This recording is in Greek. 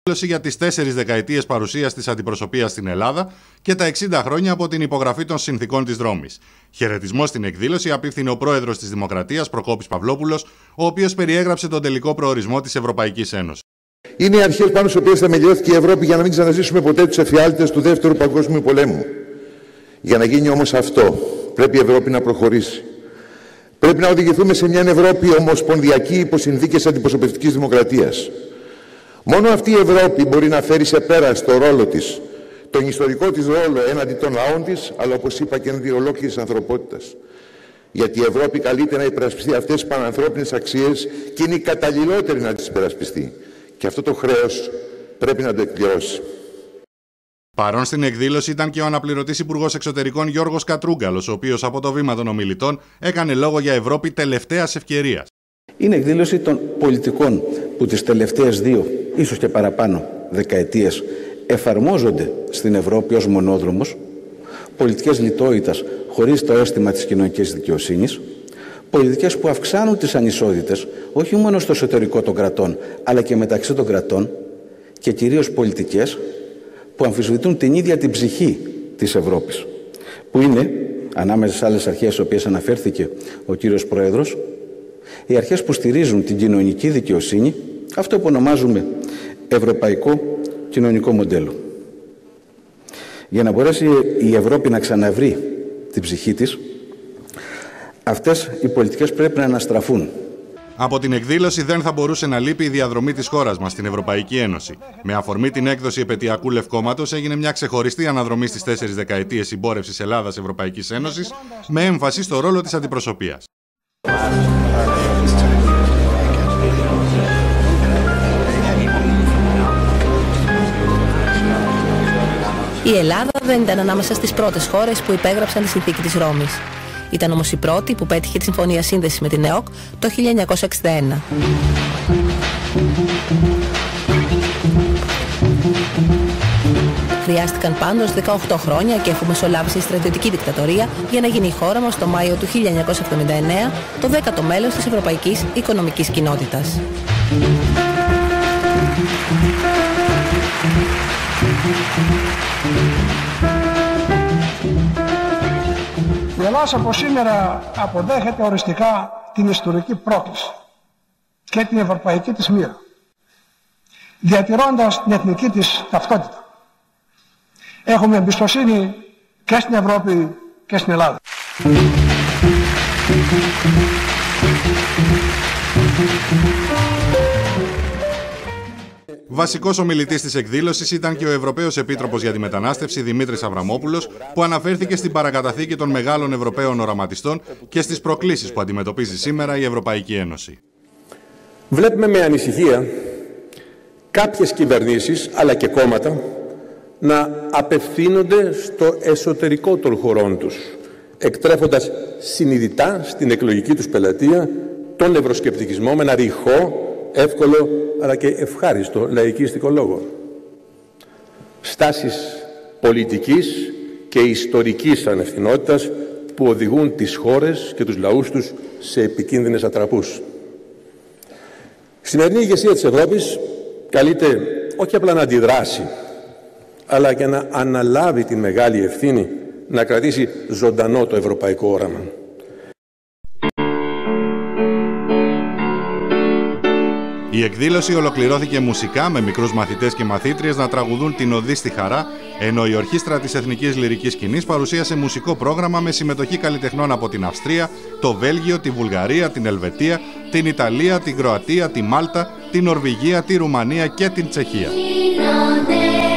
Για τις 4 δεκαετίες παρουσίας της αντιπροσωπείας στην Ελλάδα και τα 60 χρόνια από την υπογραφή των συνθηκών της Ρώμης. Χαιρετισμό στην εκδήλωση απίφθινε ο πρόεδρος της Δημοκρατίας, Προκόπης Παυλόπουλος, ο οποίος περιέγραψε τον τελικό προορισμό της Ευρωπαϊκής Ένωσης. Είναι οι αρχές πάνω στις οποίες θεμελιώθηκε η Ευρώπη για να μην ξαναζήσουμε ποτέ τους εφιάλτες του Δεύτερου Παγκόσμιου Πολέμου. Για να γίνει όμως αυτό, πρέπει η Ευρώπη να προχωρήσει. Πρέπει να οδηγηθούμε σε μια Ευρώπη ομοσπονδιακή υπό συνθήκες αντιπροσωπευτικής δημοκρατίας. Μόνο αυτή η Ευρώπη μπορεί να φέρει σε πέρα στο ρόλο της, τον ιστορικό της ρόλο έναντι των λαών της, αλλά όπως είπα και έναντι ολόκληρης ανθρωπότητας. Γιατί η Ευρώπη καλείται να υπερασπιστεί αυτές τις πανανθρώπινες αξίες και είναι η καταλληλότερη να τις υπερασπιστεί. Και αυτό το χρέος πρέπει να το εκπληρώσει. Παρόν στην εκδήλωση ήταν και ο αναπληρωτής Υπουργός Εξωτερικών Γιώργος Κατρούγκαλος, ο οποίος από το βήμα των ομιλητών έκανε λόγο για Ευρώπη τελευταίας ευκαιρίας. Είναι εκδήλωση των πολιτικών που τις τελευταίες 2, ίσως και παραπάνω δεκαετίες εφαρμόζονται στην Ευρώπη ως μονόδρομος, πολιτικές λιτότητας χωρίς το αίσθημα της κοινωνικής δικαιοσύνης, πολιτικές που αυξάνουν τις ανισότητες όχι μόνο στο εσωτερικό των κρατών αλλά και μεταξύ των κρατών και κυρίως πολιτικές που αμφισβητούν την ίδια την ψυχή της Ευρώπης, που είναι, ανάμεσα σε άλλες αρχές στις οποίες αναφέρθηκε ο κύριος Πρόεδρος, οι αρχές που στηρίζουν την κοινωνική δικαιοσύνη, αυτό που ονομάζουμε ευρωπαϊκό κοινωνικό μοντέλο. Για να μπορέσει η Ευρώπη να ξαναβρει την ψυχή της, αυτές οι πολιτικές πρέπει να αναστραφούν. Από την εκδήλωση δεν θα μπορούσε να λείπει η διαδρομή της χώρας μας στην Ευρωπαϊκή Ένωση. Με αφορμή την έκδοση επετειακού λευκόματος έγινε μια ξεχωριστή αναδρομή στις 4 δεκαετίες συμπόρευσης Ελλάδας-Ευρωπαϊκής Ένωσης, με έμφαση στο ρόλο της αντιπροσωπείας. Η Ελλάδα δεν ήταν ανάμεσα στις πρώτες χώρες που υπέγραψαν τη συνθήκη της Ρώμης. Ήταν όμως η πρώτη που πέτυχε τη συμφωνία σύνδεσης με την ΕΟΚ το 1961. Χρειάστηκαν πάντως 18 χρόνια και αφού μεσολάβησε η στρατιωτική δικτατορία για να γίνει η χώρα μας το Μάιο του 1979 το 10ο μέλος της Ευρωπαϊκής Οικονομικής Κοινότητας. Η Ελλάδα από σήμερα αποδέχεται οριστικά την ιστορική πρόκληση και την ευρωπαϊκή της μοίρα, διατηρώντας την εθνική της ταυτότητα. Έχουμε εμπιστοσύνη και στην Ευρώπη και στην Ελλάδα. Βασικός ομιλητής της εκδήλωσης ήταν και ο Ευρωπαίος Επίτροπος για τη Μετανάστευση Δημήτρης Αβραμόπουλος, που αναφέρθηκε στην παρακαταθήκη των μεγάλων Ευρωπαίων οραματιστών και στις προκλήσεις που αντιμετωπίζει σήμερα η Ευρωπαϊκή Ένωση. Βλέπουμε με ανησυχία κάποιες κυβερνήσεις αλλά και κόμματα να απευθύνονται στο εσωτερικό των χωρών τους, εκτρέφοντας συνειδητά στην εκλογική τους πελατεία τον ευρωσκεπτικισμό με ένα ρηχό, εύκολο αλλά και ευχάριστο λαϊκιστικό λόγο. Στάσεις πολιτικής και ιστορικής ανευθυνότητας που οδηγούν τις χώρες και τους λαούς τους σε επικίνδυνες ατραπούς. Η σημερινή ηγεσία της Ευρώπης καλείται όχι απλά να αντιδράσει, αλλά και να αναλάβει τη μεγάλη ευθύνη να κρατήσει ζωντανό το ευρωπαϊκό όραμα. Η εκδήλωση ολοκληρώθηκε μουσικά με μικρούς μαθητές και μαθήτριες να τραγουδούν την Οδή στη Χαρά, ενώ η Ορχήστρα της Εθνικής Λυρικής Σκηνής παρουσίασε μουσικό πρόγραμμα με συμμετοχή καλλιτεχνών από την Αυστρία, το Βέλγιο, τη Βουλγαρία, την Ελβετία, την Ιταλία, την Κροατία, τη Μάλτα, την Νορβηγία, τη Ρουμανία και την Τσεχία.